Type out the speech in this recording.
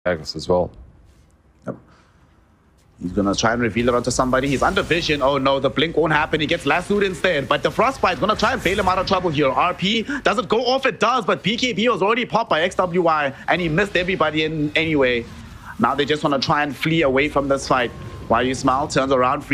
as well. Yep. He's gonna try and reveal it onto somebody. He's under vision. Oh no, the blink won't happen. He gets lassoed instead. But the frostbite's gonna try and bail him out of trouble here. RP, does it go off? It does, but BKB was already popped by XWY and he missed everybody in anyway. Now they just wanna try and flee away from this fight. While you smile, turns around.